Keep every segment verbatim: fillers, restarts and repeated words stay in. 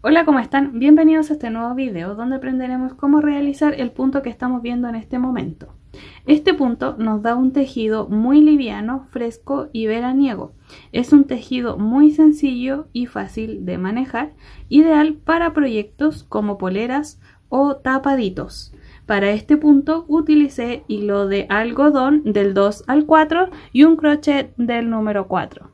Hola, ¿cómo están? Bienvenidos a este nuevo video donde aprenderemos cómo realizar el punto que estamos viendo en este momento. Este punto nos da un tejido muy liviano, fresco y veraniego. Es un tejido muy sencillo y fácil de manejar, ideal para proyectos como poleras o tapaditos. Para este punto utilicé hilo de algodón del dos al cuatro y un crochet del número cuatro.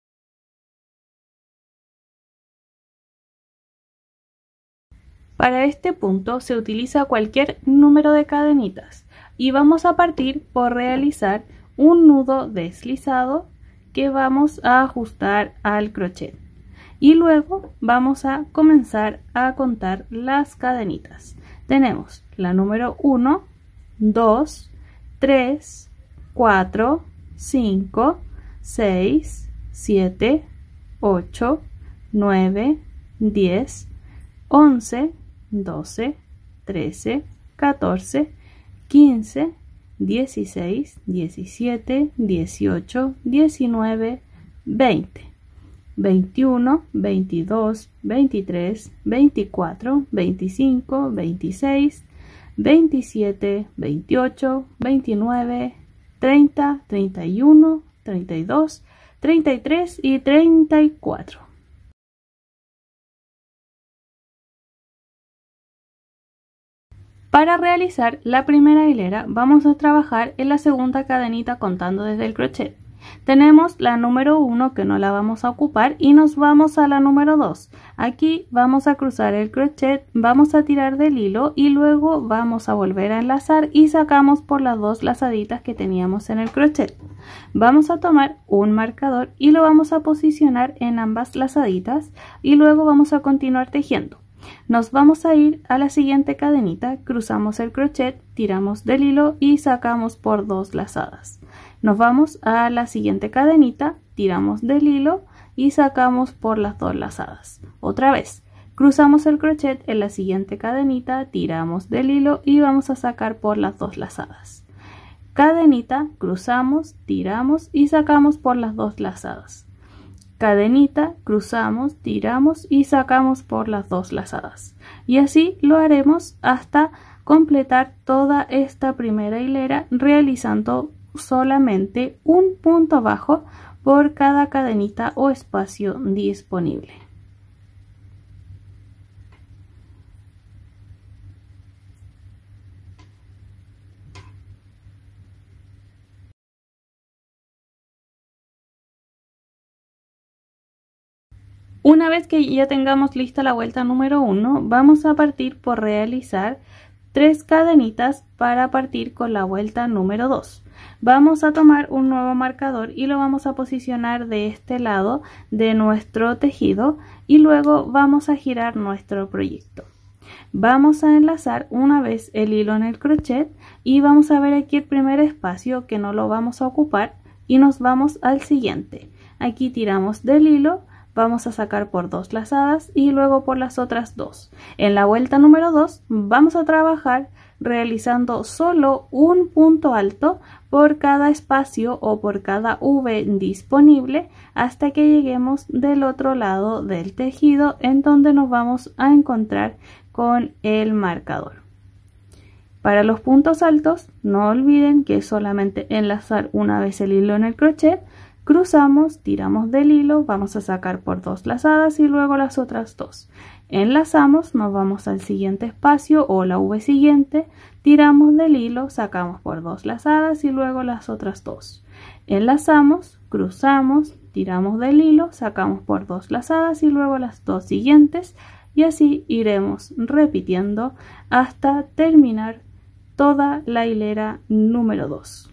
Para este punto se utiliza cualquier número de cadenitas y vamos a partir por realizar un nudo deslizado que vamos a ajustar al crochet y luego vamos a comenzar a contar las cadenitas. Tenemos la número uno, dos, tres, cuatro, cinco, seis, siete, ocho, nueve, diez, once, doce, trece, catorce, quince, dieciséis, diecisiete, dieciocho, diecinueve, veinte, veintiuno, veintidós, veintitrés, veinticuatro, veinticinco, veintiséis, veintisiete, veintiocho, veintinueve, treinta, treinta y uno, treinta y dos, treinta y tres y treinta y cuatro. Para realizar la primera hilera vamos a trabajar en la segunda cadenita contando desde el crochet. Tenemos la número uno que no la vamos a ocupar y nos vamos a la número dos. Aquí vamos a cruzar el crochet, vamos a tirar del hilo y luego vamos a volver a enlazar y sacamos por las dos lazaditas que teníamos en el crochet. Vamos a tomar un marcador y lo vamos a posicionar en ambas lazaditas y luego vamos a continuar tejiendo. Nos vamos a ir a la siguiente cadenita, cruzamos el crochet, tiramos del hilo y sacamos por dos lazadas. Nos vamos a la siguiente cadenita, tiramos del hilo y sacamos por las dos lazadas. Otra vez, cruzamos el crochet en la siguiente cadenita, tiramos del hilo y vamos a sacar por las dos lazadas. Cadenita, cruzamos, tiramos y sacamos por las dos lazadas. Cadenita, cruzamos, tiramos y sacamos por las dos lazadas. Y así lo haremos hasta completar toda esta primera hilera realizando solamente un punto bajo por cada cadenita o espacio disponible. Una vez que ya tengamos lista la vuelta número uno, vamos a partir por realizar tres cadenitas para partir con la vuelta número dos. Vamos a tomar un nuevo marcador y lo vamos a posicionar de este lado de nuestro tejido y luego vamos a girar nuestro proyecto. Vamos a enlazar una vez el hilo en el crochet y vamos a ver aquí el primer espacio que no lo vamos a ocupar y nos vamos al siguiente. Aquí tiramos del hilo. Vamos a sacar por dos lazadas y luego por las otras dos. En la vuelta número dos vamos a trabajar realizando solo un punto alto por cada espacio o por cada V disponible hasta que lleguemos del otro lado del tejido en donde nos vamos a encontrar con el marcador. Para los puntos altos no olviden que es solamente enlazar una vez el hilo en el crochet. Cruzamos, tiramos del hilo, vamos a sacar por dos lazadas y luego las otras dos. Enlazamos, nos vamos al siguiente espacio o la V siguiente, tiramos del hilo, sacamos por dos lazadas y luego las otras dos. Enlazamos, cruzamos, tiramos del hilo, sacamos por dos lazadas y luego las dos siguientes y así iremos repitiendo hasta terminar toda la hilera número dos.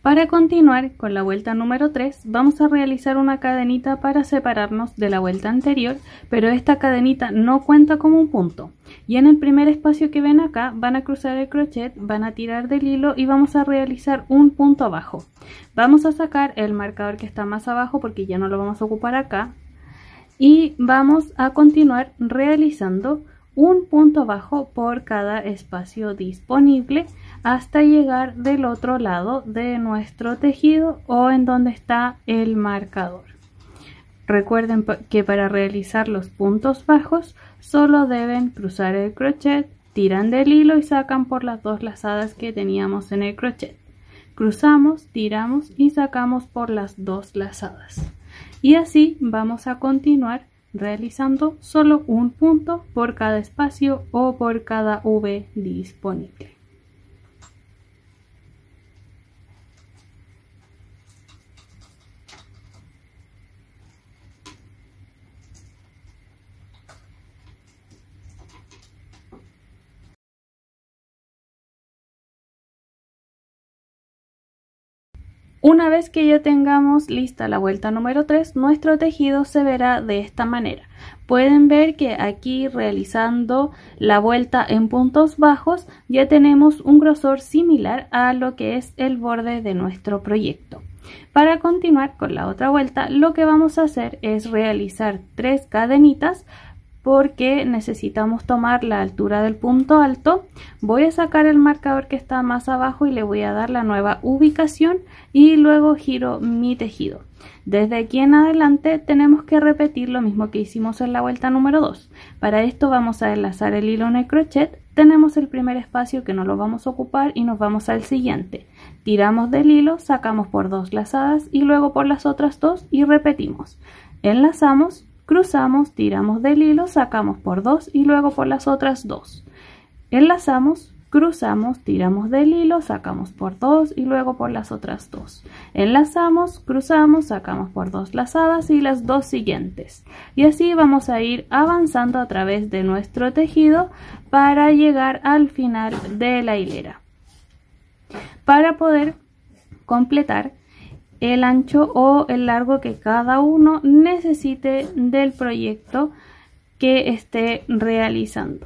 Para continuar con la vuelta número tres, vamos a realizar una cadenita para separarnos de la vuelta anterior, pero esta cadenita no cuenta como un punto. Y en el primer espacio que ven acá, van a cruzar el crochet, van a tirar del hilo y vamos a realizar un punto abajo. Vamos a sacar el marcador que está más abajo porque ya no lo vamos a ocupar acá. Y vamos a continuar realizando un punto bajo por cada espacio disponible hasta llegar del otro lado de nuestro tejido o en donde está el marcador. Recuerden que para realizar los puntos bajos solo deben cruzar el crochet, tiran del hilo y sacan por las dos lazadas que teníamos en el crochet. Cruzamos, tiramos y sacamos por las dos lazadas. Y así vamos a continuar realizando solo un punto por cada espacio o por cada V disponible. Una vez que ya tengamos lista la vuelta número tres, nuestro tejido se verá de esta manera. Pueden ver que aquí realizando la vuelta en puntos bajos ya tenemos un grosor similar a lo que es el borde de nuestro proyecto. Para continuar con la otra vuelta, lo que vamos a hacer es realizar tres cadenitas porque necesitamos tomar la altura del punto alto. Voy a sacar el marcador que está más abajo y le voy a dar la nueva ubicación y luego giro mi tejido. Desde aquí en adelante tenemos que repetir lo mismo que hicimos en la vuelta número dos. Para esto vamos a enlazar el hilo en el crochet. Tenemos el primer espacio que no lo vamos a ocupar y nos vamos al siguiente. Tiramos del hilo, sacamos por dos lazadas y luego por las otras dos y repetimos. Enlazamos, cruzamos, tiramos del hilo, sacamos por dos y luego por las otras dos. Enlazamos, cruzamos, tiramos del hilo, sacamos por dos y luego por las otras dos. Enlazamos, cruzamos, sacamos por dos lazadas y las dos siguientes. Y así vamos a ir avanzando a través de nuestro tejido para llegar al final de la hilera. Para poder completar el ancho o el largo que cada uno necesite del proyecto que esté realizando.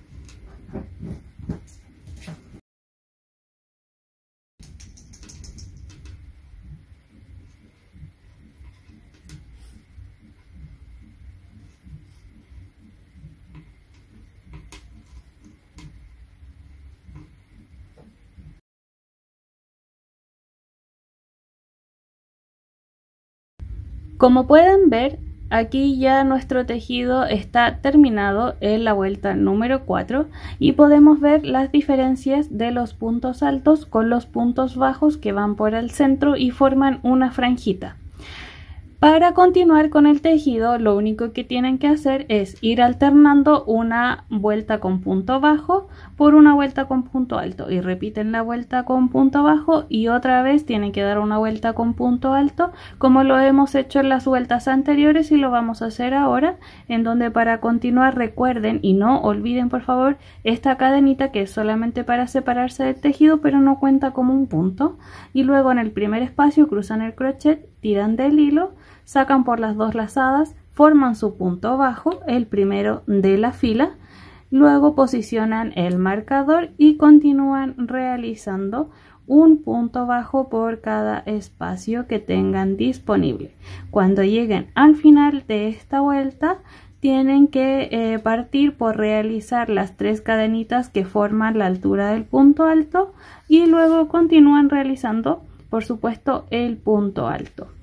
Como pueden ver, aquí ya nuestro tejido está terminado en la vuelta número cuatro y podemos ver las diferencias de los puntos altos con los puntos bajos que van por el centro y forman una franjita. Para continuar con el tejido, lo único que tienen que hacer es ir alternando una vuelta con punto bajo por una vuelta con punto alto y repiten la vuelta con punto bajo y otra vez tienen que dar una vuelta con punto alto como lo hemos hecho en las vueltas anteriores y lo vamos a hacer ahora, en donde para continuar recuerden y no olviden por favor esta cadenita que es solamente para separarse del tejido pero no cuenta como un punto, y luego en el primer espacio cruzan el crochet, tiran del hilo, sacan por las dos lazadas, forman su punto bajo, el primero de la fila, luego posicionan el marcador y continúan realizando un punto bajo por cada espacio que tengan disponible. Cuando lleguen al final de esta vuelta, tienen que eh, partir por realizar las tres cadenitas que forman la altura del punto alto y luego continúan realizando, por supuesto, el punto alto.